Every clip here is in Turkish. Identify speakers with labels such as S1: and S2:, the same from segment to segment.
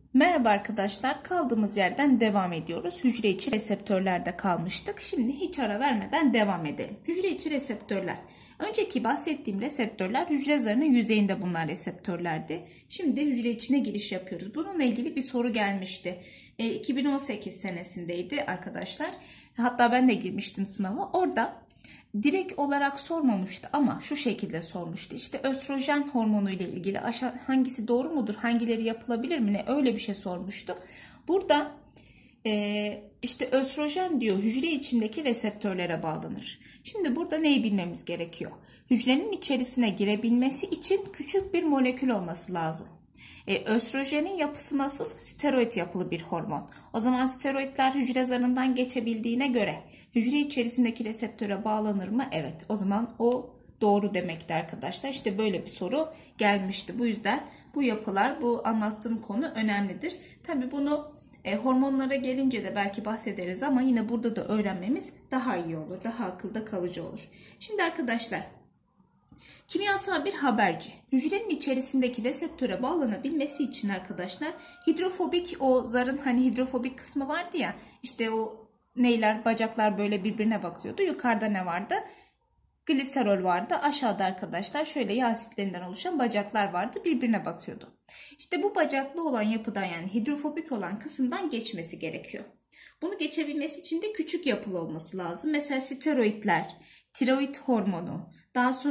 S1: Merhaba arkadaşlar, kaldığımız yerden devam ediyoruz. Hücre içi reseptörlerde kalmıştık. Şimdi hiç ara vermeden devam edelim. Hücre içi reseptörler. Önceki bahsettiğim reseptörler hücre zarının yüzeyinde bulunan reseptörlerdi. Şimdi de hücre içine giriş yapıyoruz. Bununla ilgili bir soru gelmişti. 2018 senesindeydi arkadaşlar. Hatta ben de girmiştim sınava. Orada direkt olarak sormamıştı ama şu şekilde sormuştu. İşte östrojen hormonu ile ilgili hangisi doğru mudur? Hangileri yapılabilir mi? Ne? Öyle bir şey sormuştu. Burada işte östrojen diyor hücre içindeki reseptörlere bağlanır. Şimdi burada neyi bilmemiz gerekiyor? Hücrenin içerisine girebilmesi için küçük bir molekül olması lazım. Östrojenin yapısı nasıl? Steroid yapılı bir hormon. O zaman steroidler hücre zarından geçebildiğine göre hücre içerisindeki reseptöre bağlanır mı? Evet. O zaman o doğru demekti arkadaşlar. İşte böyle bir soru gelmişti. Bu yüzden bu yapılar, bu anlattığım konu önemlidir. Tabii bunu hormonlara gelince de belki bahsederiz ama yine burada da öğrenmemiz daha iyi olur. Daha akılda kalıcı olur. Şimdi arkadaşlar, kimyasal bir haberci. Hücrenin içerisindeki reseptöre bağlanabilmesi için arkadaşlar hidrofobik, o zarın hani hidrofobik kısmı vardı ya, işte o neyler, bacaklar böyle birbirine bakıyordu. Yukarıda ne vardı? Gliserol vardı. Aşağıda arkadaşlar şöyle yağ asitlerinden oluşan bacaklar vardı. Birbirine bakıyordu. İşte bu bacaklı olan yapıdan, yani hidrofobik olan kısımdan geçmesi gerekiyor. Bunu geçebilmesi için de küçük yapılı olması lazım. Mesela steroidler, tiroid hormonu, daha sonra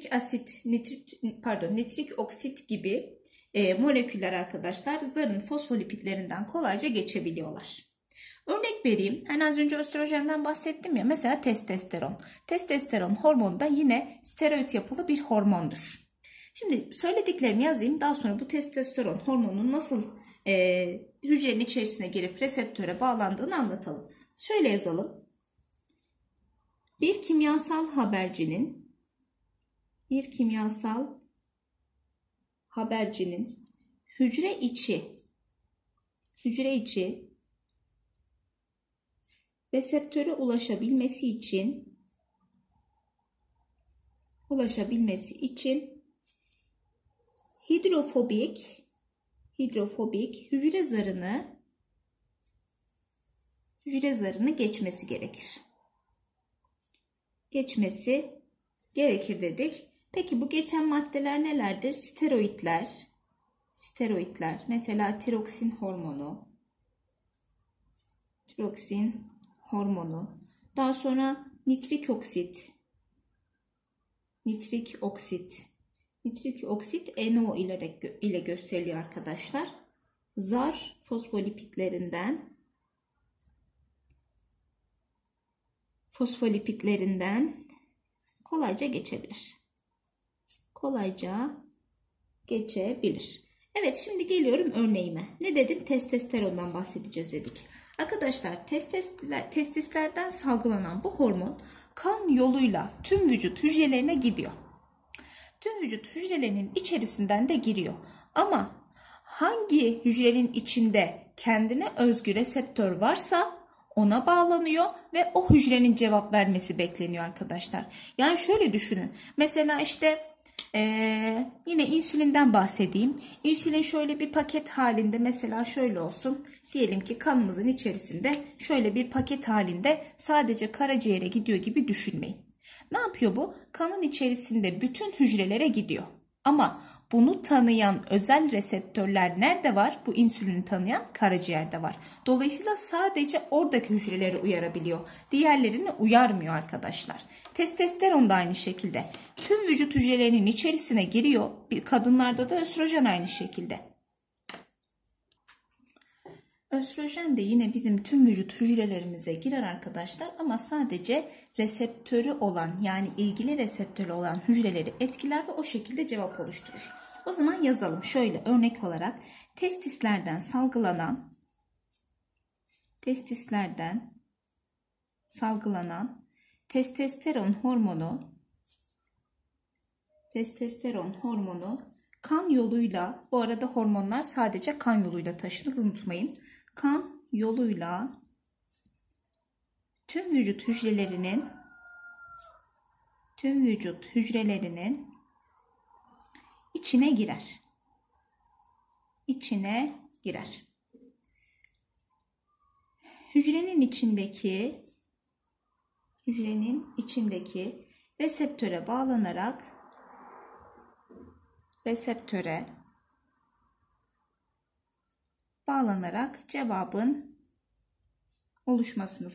S1: nitrik oksit gibi moleküller arkadaşlar zarın fosfolipidlerinden kolayca geçebiliyorlar. Örnek vereyim. Hani az önce östrojenden bahsettim ya. Mesela testosteron. Testosteron hormonu da yine steroid yapılı bir hormondur. Şimdi söylediklerimi yazayım. Daha sonra bu testosteron hormonunun nasıl hücrenin içerisine girip reseptöre bağlandığını anlatalım. Şöyle yazalım. Bir kimyasal habercinin hücre içi reseptöre ulaşabilmesi için hidrofobik hücre zarını geçmesi gerekir dedik. Peki bu geçen maddeler nelerdir? Steroidler, mesela tiroksin hormonu, daha sonra nitrik oksit NO ile gösteriliyor arkadaşlar. Zar fosfolipidlerinden kolayca geçebilir. Evet, şimdi geliyorum örneğime. Ne dedim? Testosterondan bahsedeceğiz dedik. Arkadaşlar testislerden salgılanan bu hormon kan yoluyla tüm vücut hücrelerine gidiyor. Tüm vücut hücrelerinin içerisinden de giriyor. Ama hangi hücrenin içinde kendine özgü reseptör varsa ona bağlanıyor ve o hücrenin cevap vermesi bekleniyor arkadaşlar. Yani şöyle düşünün. Mesela işte yine insülinden bahsedeyim. İnsülin şöyle bir paket halinde, mesela şöyle olsun. Diyelim ki kanımızın içerisinde şöyle bir paket halinde sadece karaciğere gidiyor gibi düşünmeyin. Ne yapıyor bu? Kanın içerisinde bütün hücrelere gidiyor. Ama bunu tanıyan özel reseptörler nerede var? Bu insülini tanıyan karaciğerde var. Dolayısıyla sadece oradaki hücreleri uyarabiliyor. Diğerlerini uyarmıyor arkadaşlar. Testosteron da aynı şekilde. Tüm vücut hücrelerinin içerisine giriyor. Kadınlarda da östrojen aynı şekilde. Östrojen de yine bizim tüm vücut hücrelerimize girer arkadaşlar, ama sadece reseptörü olan, yani ilgili reseptörü olan hücreleri etkiler ve o şekilde cevap oluşturur. O zaman yazalım şöyle örnek olarak: testislerden salgılanan testosteron hormonu kan yoluyla, bu arada hormonlar sadece kan yoluyla taşınır, unutmayın. Kan yoluyla tüm vücut hücrelerinin içine girer. girer. Hücrenin içindeki reseptöre bağlanarak cevabın oluşmasını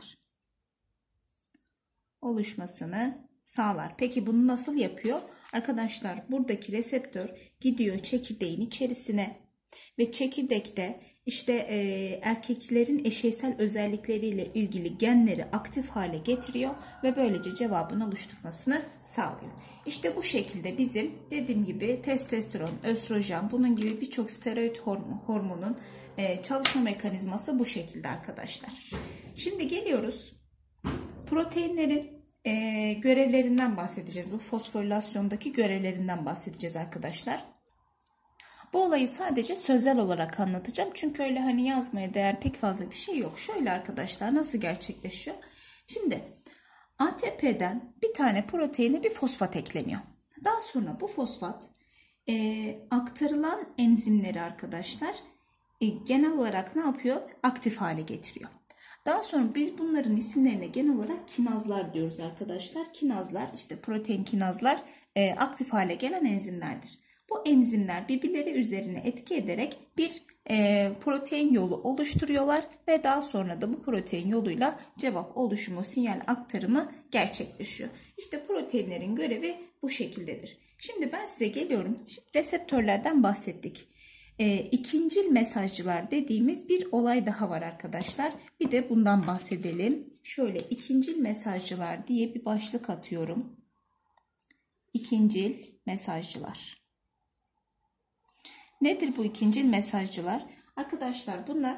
S1: sağlar. Peki bunu nasıl yapıyor? Arkadaşlar buradaki reseptör gidiyor çekirdeğin içerisine ve çekirdekte işte erkeklerin eşeysel özellikleriyle ilgili genleri aktif hale getiriyor ve böylece cevabın oluşturmasını sağlıyor. İşte bu şekilde bizim dediğim gibi testosteron, östrojen, bunun gibi birçok steroid hormonun çalışma mekanizması bu şekilde arkadaşlar. Şimdi geliyoruz proteinlerin görevlerinden bahsedeceğiz. Bu fosforilasyondaki görevlerinden bahsedeceğiz arkadaşlar. Bu olayı sadece sözel olarak anlatacağım. Çünkü öyle hani yazmaya değer pek fazla bir şey yok. Şöyle arkadaşlar nasıl gerçekleşiyor? Şimdi ATP'den bir tane proteine bir fosfat ekleniyor. Daha sonra bu fosfat aktarılan enzimleri arkadaşlar genel olarak ne yapıyor? Aktif hale getiriyor. Daha sonra biz bunların isimlerine genel olarak kinazlar diyoruz arkadaşlar. Kinazlar işte protein kinazlar aktif hale gelen enzimlerdir. Bu enzimler birbirleri üzerine etki ederek bir protein yolu oluşturuyorlar ve daha sonra da bu protein yoluyla cevap oluşumu, sinyal aktarımı gerçekleşiyor. İşte proteinlerin görevi bu şekildedir. Şimdi ben size geliyorum. Reseptörlerden bahsettik. İkincil mesajcılar dediğimiz bir olay daha var arkadaşlar. Bir de bundan bahsedelim. Şöyle ikincil mesajcılar diye bir başlık atıyorum. İkincil mesajcılar. Nedir bu ikincil mesajcılar? Arkadaşlar bunlar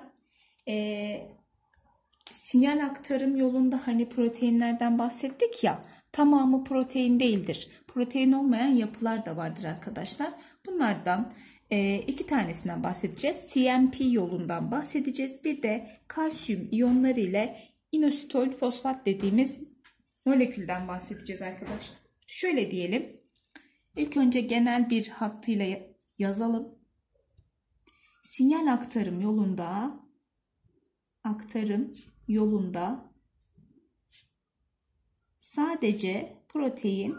S1: sinyal aktarım yolunda hani proteinlerden bahsettik ya, tamamı protein değildir. Protein olmayan yapılar da vardır arkadaşlar. Bunlardan iki tanesinden bahsedeceğiz. CMP yolundan bahsedeceğiz. Bir de kalsiyum iyonları ile inositol fosfat dediğimiz molekülden bahsedeceğiz arkadaşlar. Şöyle diyelim. İlk önce genel bir hattıyla yazalım. Sinyal aktarım yolunda sadece protein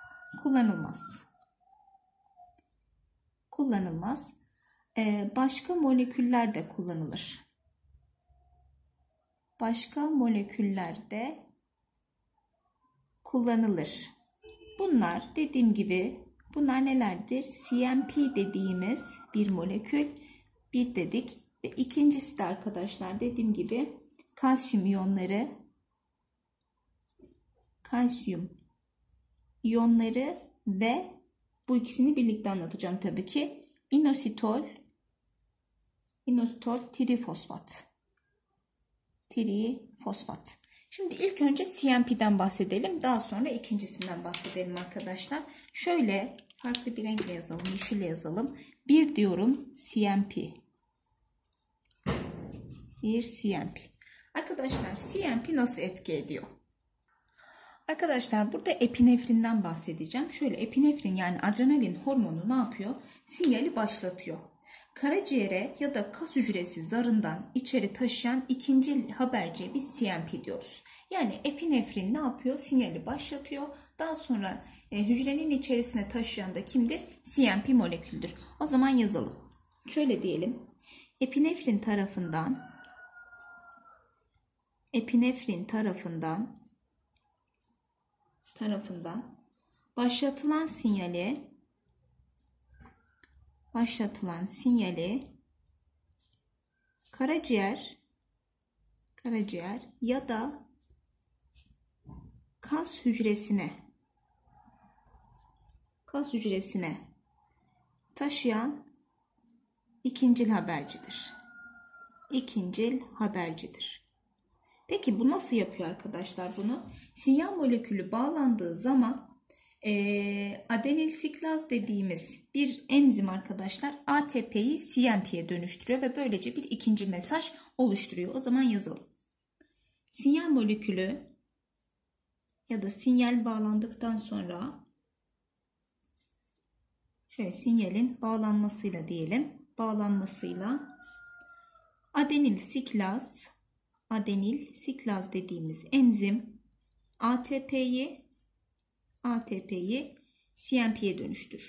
S1: kullanılmaz. Başka moleküller de kullanılır. Bunlar dediğim gibi bunlar nelerdir? CMP dediğimiz bir molekül, bir dedik ve ikincisi de arkadaşlar dediğim gibi kalsiyum iyonları ve bu ikisini birlikte anlatacağım tabii ki. İnositol trifosfat. Şimdi ilk önce CMP'den bahsedelim. Daha sonra ikincisinden bahsedelim arkadaşlar. Şöyle farklı bir renkle yazalım. Yeşille yazalım. Bir diyorum CMP. Bir CMP. Arkadaşlar CMP nasıl etki ediyor? Arkadaşlar burada epinefrinden bahsedeceğim. Şöyle epinefrin yani adrenalin hormonu ne yapıyor? Sinyali başlatıyor. Karaciğere ya da kas hücresi zarından içeri taşıyan ikinci haberciye biz CMP diyoruz. Yani epinefrin ne yapıyor? Sinyali başlatıyor. Daha sonra hücrenin içerisine taşıyan da kimdir? CMP moleküldür. O zaman yazalım. Şöyle diyelim. Epinefrin tarafından başlatılan sinyali karaciğer ya da kas hücresine taşıyan ikincil habercidir. Peki bu nasıl yapıyor arkadaşlar bunu? Sinyal molekülü bağlandığı zaman adenilsiklaz dediğimiz bir enzim arkadaşlar ATP'yi CMP'ye dönüştürüyor ve böylece bir ikinci mesaj oluşturuyor. O zaman yazalım. Sinyal molekülü ya da sinyal bağlandıktan sonra şöyle sinyalin bağlanmasıyla diyelim. bağlanmasıyla adenil siklaz dediğimiz enzim ATP'yi CNP'ye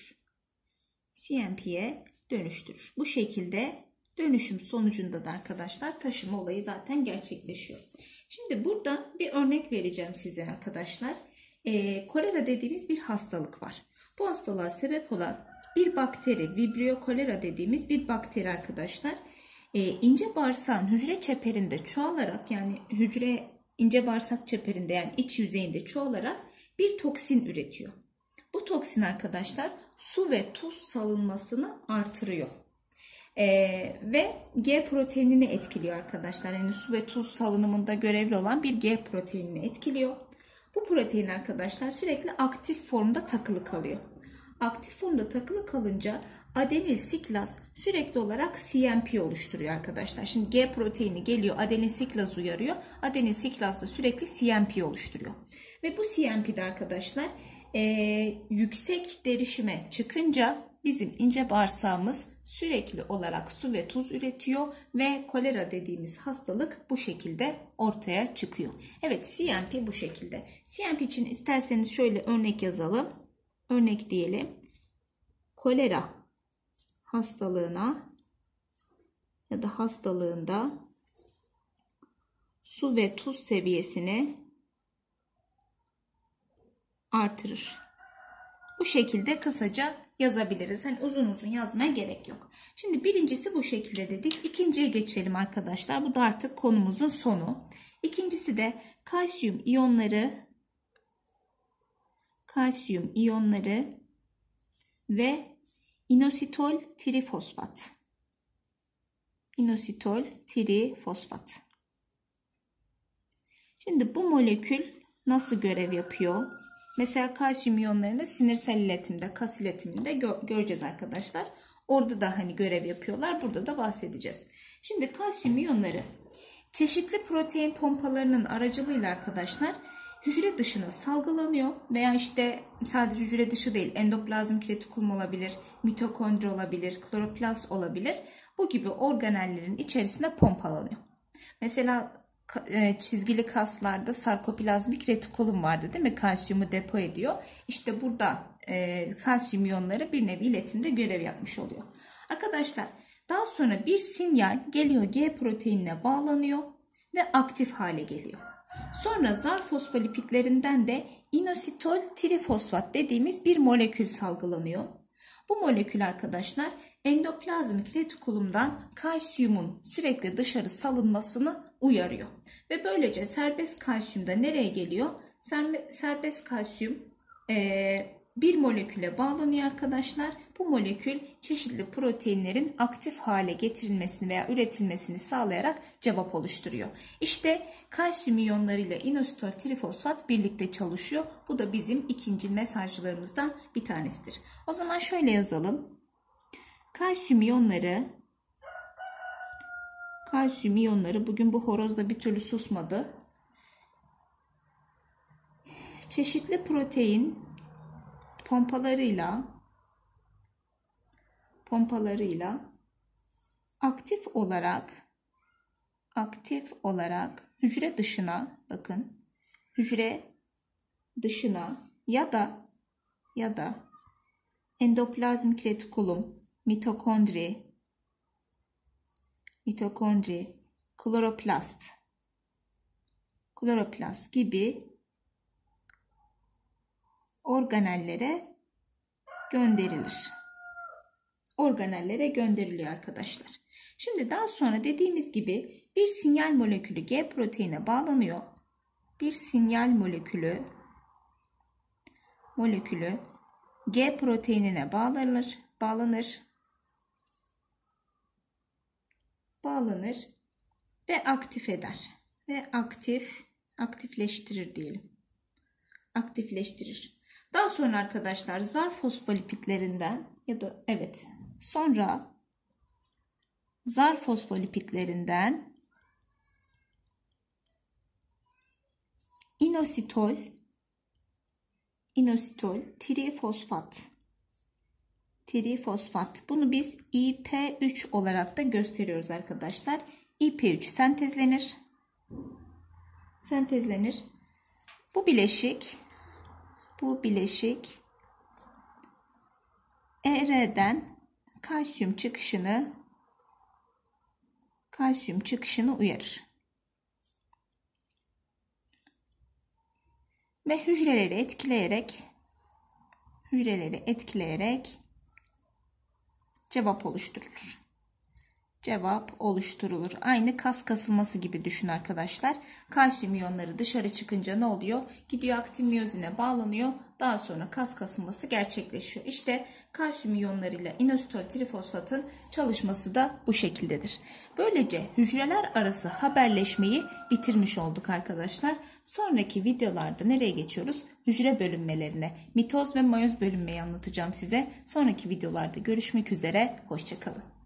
S1: dönüştürür. Bu şekilde dönüşüm sonucunda da arkadaşlar taşıma olayı zaten gerçekleşiyor. Şimdi burada bir örnek vereceğim size arkadaşlar. Kolera dediğimiz bir hastalık var. Bu hastalığa sebep olan bir bakteri, Vibrio cholera dediğimiz bir bakteri arkadaşlar. İnce bağırsağın hücre çeperinde çoğalarak, yani ince bağırsak çeperinde, yani iç yüzeyinde çoğalarak bir toksin üretiyor. Bu toksin arkadaşlar su ve tuz salınmasını artırıyor. Ve G proteinini etkiliyor arkadaşlar. Yani su ve tuz salınımında görevli olan bir G proteinini etkiliyor. Bu protein arkadaşlar sürekli aktif formda takılı kalıyor. Aktif formda takılı kalınca adenil siklaz sürekli olarak CNP oluşturuyor arkadaşlar. Şimdi G proteini geliyor, adenil siklaz uyarıyor. Adenil siklaz da sürekli CNP oluşturuyor. Ve bu CNP'de arkadaşlar yüksek derişime çıkınca bizim ince bağırsağımız sürekli olarak su ve tuz üretiyor ve kolera dediğimiz hastalık bu şekilde ortaya çıkıyor. Evet, CNP bu şekilde. CNP için isterseniz şöyle örnek yazalım. Örnek diyelim. Kolera hastalığına ya da hastalığında su ve tuz seviyesini artırır. Bu şekilde kısaca yazabiliriz. Yani uzun uzun yazmaya gerek yok. Şimdi birincisi bu şekilde dedik. İkinciye geçelim arkadaşlar. Bu da artık konumuzun sonu. İkincisi de kalsiyum iyonları ve inositol trifosfat. Şimdi bu molekül nasıl görev yapıyor? Mesela kalsiyum iyonlarını sinirsel iletimde, kas iletiminde göreceğiz arkadaşlar. Orada da hani görev yapıyorlar. Burada da bahsedeceğiz. Şimdi kalsiyum iyonları çeşitli protein pompalarının aracılığıyla arkadaşlar hücre dışına salgılanıyor veya işte sadece hücre dışı değil, endoplazmik retikulum olabilir, mitokondri olabilir, kloroplast olabilir. Bu gibi organellerin içerisinde pompalanıyor. Mesela çizgili kaslarda sarkoplazmik retikulum vardı değil mi? Kalsiyumu depo ediyor. İşte burada kalsiyum iyonları bir nevi iletimde görev yapmış oluyor. Arkadaşlar daha sonra bir sinyal geliyor, G proteinine bağlanıyor ve aktif hale geliyor. Sonra zar fosfolipidlerinden de inositol trifosfat dediğimiz bir molekül salgılanıyor. Bu molekül arkadaşlar endoplazmik retikulumdan kalsiyumun sürekli dışarı salınmasını uyarıyor. Ve böylece serbest kalsiyum da nereye geliyor? Serbest kalsiyum bir moleküle bağlanıyor arkadaşlar. Bu molekül çeşitli proteinlerin aktif hale getirilmesini veya üretilmesini sağlayarak cevap oluşturuyor. İşte kalsiyum iyonları ile inositol trifosfat birlikte çalışıyor. Bu da bizim ikinci mesajlarımızdan bir tanesidir. O zaman şöyle yazalım. Kalsiyum iyonları bugün bu horoz da bir türlü susmadı. Çeşitli protein pompalarıyla aktif olarak hücre dışına ya da endoplazmik retikulum, mitokondri, kloroplast gibi organellere gönderiliyor arkadaşlar. Şimdi daha sonra dediğimiz gibi bir sinyal molekülü G proteine bağlanıyor. Bir sinyal molekülü G proteinine bağlanır ve aktif eder. Ve aktifleştirir diyelim. Daha sonra arkadaşlar zar fosfolipidlerinden zar fosfolipidlerinden inositol trifosfat trifosfat. Bunu biz IP3 olarak da gösteriyoruz arkadaşlar. IP3 sentezlenir. Bu bileşik ER'den kalsiyum çıkışını uyarır. Ve hücreleri etkileyerek cevap oluşturulur. Aynı kas kasılması gibi düşün arkadaşlar. Kalsiyum iyonları dışarı çıkınca ne oluyor? Gidiyor aktin miyozine bağlanıyor. Daha sonra kas kasılması gerçekleşiyor. İşte kalsiyum iyonlarıyla inositol trifosfatın çalışması da bu şekildedir. Böylece hücreler arası haberleşmeyi bitirmiş olduk arkadaşlar. Sonraki videolarda nereye geçiyoruz? Hücre bölünmelerine, mitoz ve meyoz bölünmeyi anlatacağım size. Sonraki videolarda görüşmek üzere. Hoşça kalın.